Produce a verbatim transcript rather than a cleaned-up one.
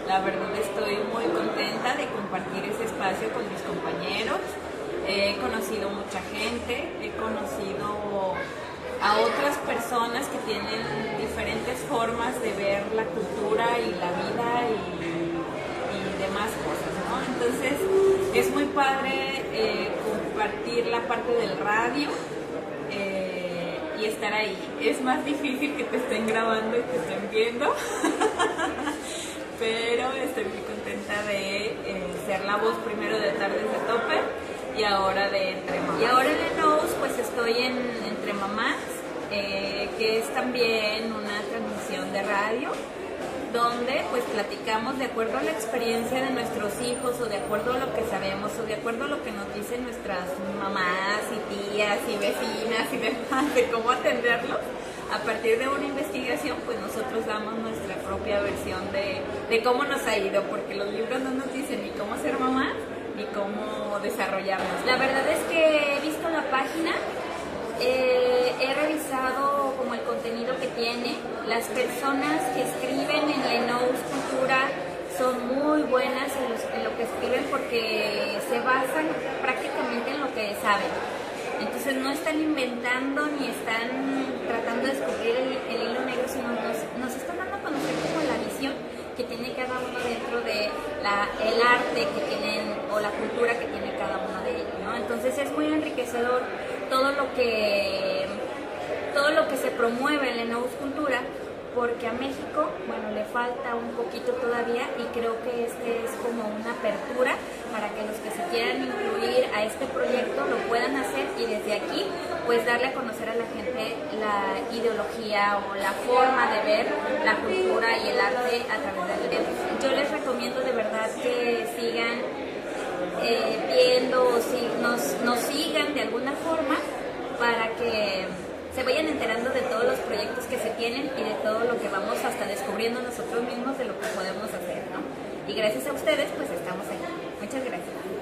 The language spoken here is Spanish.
La verdad estoy muy contenta de compartir ese espacio con mis compañeros. He conocido mucha gente, he conocido a otras personas que tienen diferentes formas de ver la cultura y la vida y, y demás cosas, ¿no? Entonces es muy padre eh, compartir la parte del radio eh, y estar ahí. Es más difícil que te estén grabando y te estén viendo, pero estoy muy contenta de eh, ser la voz primero de Tardes de Topper y ahora de Entre Mamás. Y ahora en Enos pues estoy en Entre Mamás, eh, que es también una transmisión de radio, donde pues platicamos de acuerdo a la experiencia de nuestros hijos o de acuerdo a lo que sabemos o de acuerdo a lo que nos dicen nuestras mamás y tías y vecinas y demás de cómo atenderlos. A partir de una investigación pues nosotros damos nuestra propia versión de, de cómo nos ha ido, porque los libros no nos dicen ni cómo ser mamá ni cómo desarrollarnos. La verdad es que he visto la página, eh, he revisado como el contenido que tiene. Las personas que escriben en Lenous Cultura son muy buenas en, los, en lo que escriben porque se basan prácticamente en lo que saben. Entonces no están inventando ni están tratando de descubrir el, el hilo negro, sino nos, nos están dando a conocer como la visión que tiene cada uno dentro de la, el arte que tienen o la cultura que tiene cada uno de ellos, ¿no? Entonces es muy enriquecedor todo lo que todo lo que se promueve en Lenous Cultura, porque a México, bueno, le falta un poquito todavía y creo que este es como una apertura para que los que se quieran incluir a este proyecto lo puedan hacer y desde aquí pues darle a conocer a la gente la ideología o la forma de ver la cultura y el arte a través del dedo. Yo les recomiendo de verdad que sigan eh, viendo o si nos, nos sigan de alguna forma para que se vayan enterando de todos los proyectos que se tienen y de todo lo que vamos hasta descubriendo nosotros mismos de lo que podemos hacer, ¿no? Y gracias a ustedes pues estamos aquí. Muchas gracias.